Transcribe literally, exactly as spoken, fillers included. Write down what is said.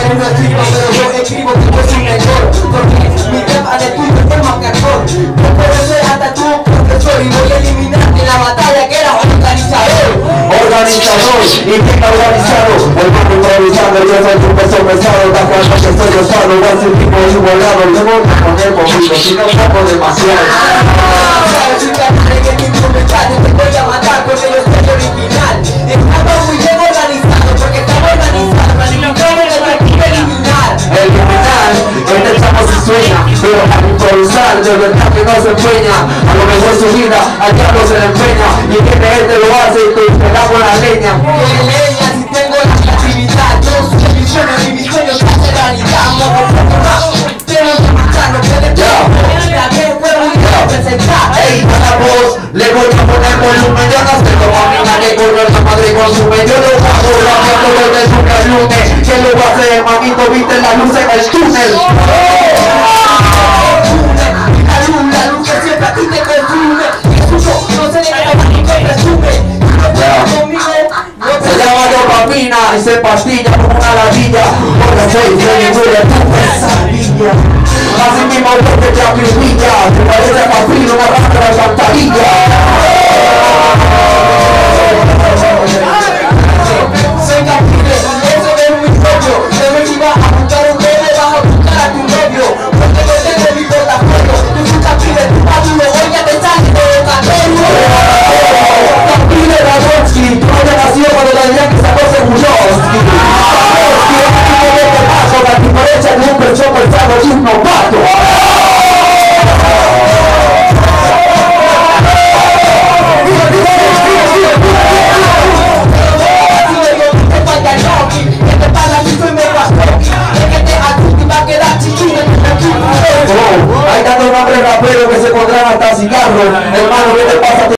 no escribo, pero yo escribo tipo soy mejor, porque mi rap de tuyo es más cajón. Yo puedo ser hasta tu profesor y voy a eliminarte la batalla que era organizador. Organizador y bien organizado, el mundo improvisado, yo soy un peso pesado, tan cuando que estoy osado, voy a ser tipo igualado, yo voy a poner conmigo, si no saco demasiado. Sabes si te atreve que mi instrumental, yo te voy a matar porque yo soy original. Estamos muy bien organizados, porque estamos organizados, planificamos el equipo eliminar. Eliminar, este chamo se sueña, pero al improvisar, de verdad que no se empeña. A lo mejor su vida al diablo se le empeña, y viene este lo hace y te pegamos la leña. ¿Qué leña si tengo la creatividad? Yo soy mi sueño y mi sueño se hace realidad. Modo más, tengo que matar lo que le tengo. La que fue muy bien presentar. Ey, a la voz, le voy a poner volumen, yo no sé cómo a mí nadie corre esa madre consume. Yo lo bajo, rapeando desde su lunes, que lo va a hacer, manito, viste la luz en el túnel. Y se pastilla como una ladilla, por las seis de ninguna tu pesadilla. Así mismo lo que te acribilla, te parece a Pafino una rata de alcantarilla. Soy Caprile, eso es muy propio. Yo me iba a buscar un bebé, vas a buscar a tu novio, porque no tengo mi portafolio. Tú soy Caprile, tu padre hoy ya te sale de vocatorio. Caprile Radonsky, tú no te nació cuando la idea que sacó se murió. La diferencia de un persona pensado y un novato. Hay tantos nombres raperos que se pondrán hasta cigarros. Hermano, ¿qué te pasa?